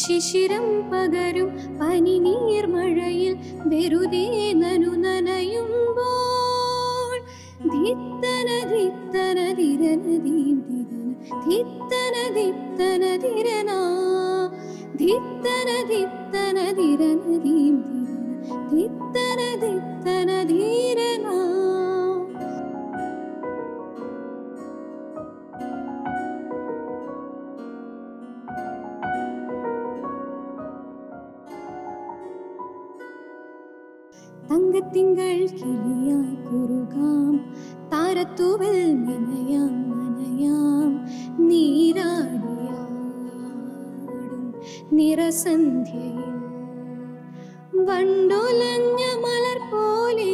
ശിശിരം പകരും പനിനീർമഴയിൽ വെറുതെ നനയുമ്പോൾ ധിത്തന ധിത്തന ധിരന ധീം ധിരന ധിത്തന ധിത്തന ധിരന ധിത്തന ധിത്തന ധിരന ധീം ധിരന ധിത്തന ധിത്തന ധീരന. തങ്കത്തിങ്കൾ കിളിയായി കുറുകാം താരത്തൂവൽ നനയാം നനയാം നീരാടിയാടും നിറസന്ധ്യയിൽ വണ്ടുലഞ്ഞ മലർ പോലെ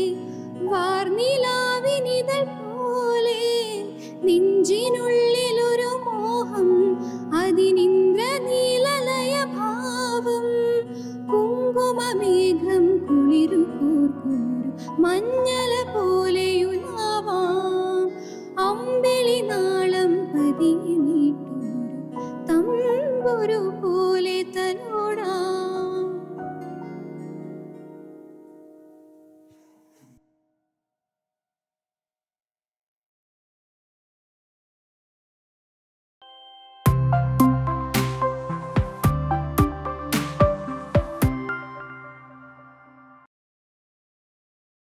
വാർനിലാവിനിതൾ പോലെ നെഞ്ചിനുള്ളിലൊരു മോഹം അതിനിന്ദ്രനീലലയ ഭാവം കുങ്കുമമേഘം കുളിരു കൂർക്കൊരു മഞ്ഞല പോലെയുലാവാം അമ്പിളി നാളം പതിയെ നീട്ടൊരു തമ്പുരു പോലെ തലോടാം.